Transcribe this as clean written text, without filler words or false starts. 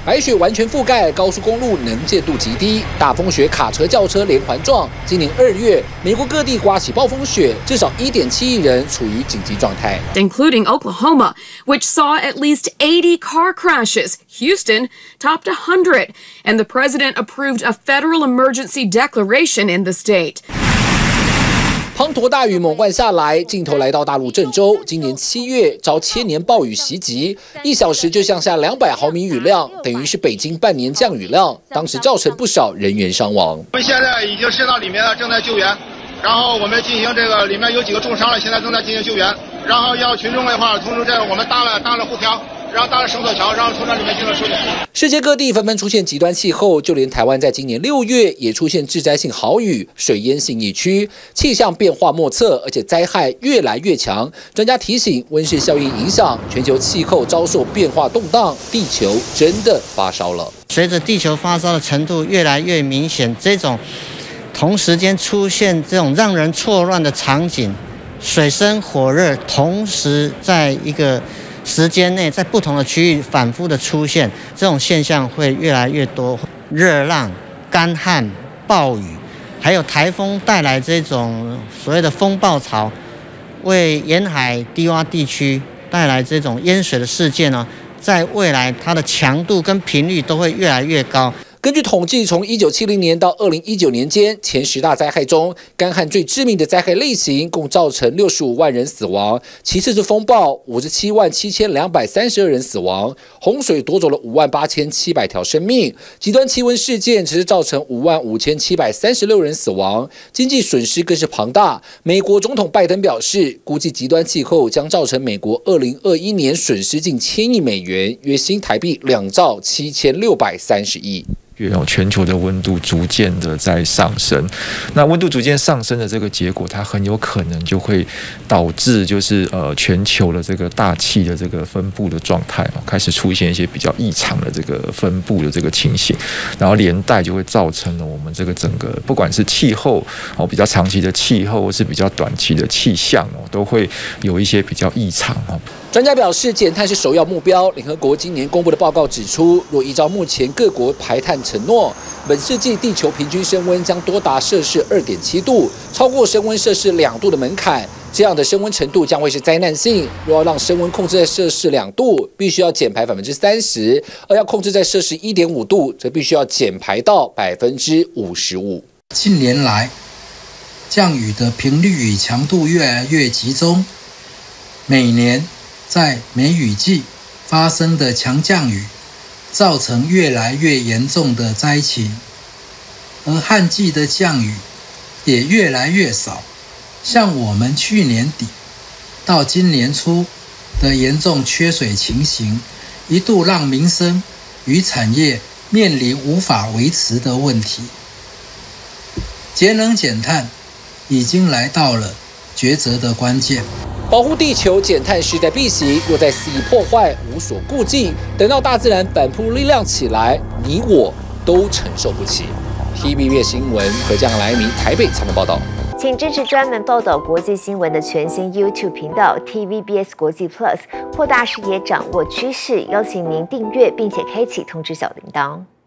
白雪完全覆盖，高速公路能见度极低，大风雪卡车、轿车连环撞。今年2月，美国各地刮起暴风雪，至少1.7亿人处于紧急状态 ，including Oklahoma, which saw at least 80 car crashes. Houston topped 100, and the president approved a federal emergency declaration in the state. 滂沱大雨猛灌下来，镜头来到大陆郑州。今年7月遭千年暴雨袭击，1小时就降下200毫米雨量，等于是北京半年降雨量。当时造成不少人员伤亡。 我们现在已经伸到里面了，正在救援。然后我们进行这个，里面有几个重伤了，现在正在进行救援。然后要群众的话，同时我们搭了护条。然后搭了绳索桥，然后从这里面进行疏解。 世界各地纷纷出现极端气候，就连台湾在今年6月也出现致灾性豪雨，水淹信义区，气象变化莫测，而且灾害越来越强。专家提醒，温室效应影响全球气候遭受变化动荡，地球真的发烧了。 随着地球发烧的程度越来越明显，这种同时间出现这种让人错乱的场景，水深火热，同时在一个时间内，在不同的区域反复的出现，这种现象会越来越多。热浪、干旱、暴雨，还有台风带来这种所谓的风暴潮，为沿海低洼地区带来这种淹水的事件呢，在未来它的强度跟频率都会越来越高。 根据统计，从1970年到2019年间，前10大灾害中，干旱最致命的灾害类型共造成65万人死亡，其次是风暴，577232人死亡，洪水夺走了58700条生命，极端气温事件只是造成55736人死亡，经济损失更是庞大。美国总统拜登表示，估计极端气候将造成美国2021年损失近1000亿美元，约新台币2兆7630亿。 全球的温度逐渐的在上升，那温度逐渐上升的这个结果，它很有可能就会导致就是全球的这个大气的这个分布的状态开始出现一些比较异常的这个分布的这个情形，然后连带就会造成了我们这个整个不管是气候比较长期的气候或是比较短期的气象都会有一些比较异常。 专家表示，减碳是首要目标。联合国今年公布的报告指出，若依照目前各国排碳承诺，本世纪地球平均升温将多达摄氏2.7度，超过升温摄氏2度的门槛。这样的升温程度将会是灾难性。若要让升温控制在摄氏2度，必须要减排30%；而要控制在摄氏1.5度，则必须要减排到55%。 近年来，降雨的频率与强度越来越集中，每年在梅雨季发生的强降雨，造成越来越严重的灾情，而旱季的降雨也越来越少。像我们去年底到今年初的严重缺水情形，一度让民生与产业面临无法维持的问题。节能减碳已经来到了抉择的关键。 保护地球、减碳势在必行，若再肆意破坏、无所顾忌，等到大自然反扑力量起来，你我都承受不起。TVBS 新闻何江来明台北采访报道。 请支持专门报道国际新闻的全新 YouTube 频道 TVBS 国际 Plus， 扩大视野，掌握趋势。邀请您订阅并且开启通知小铃铛。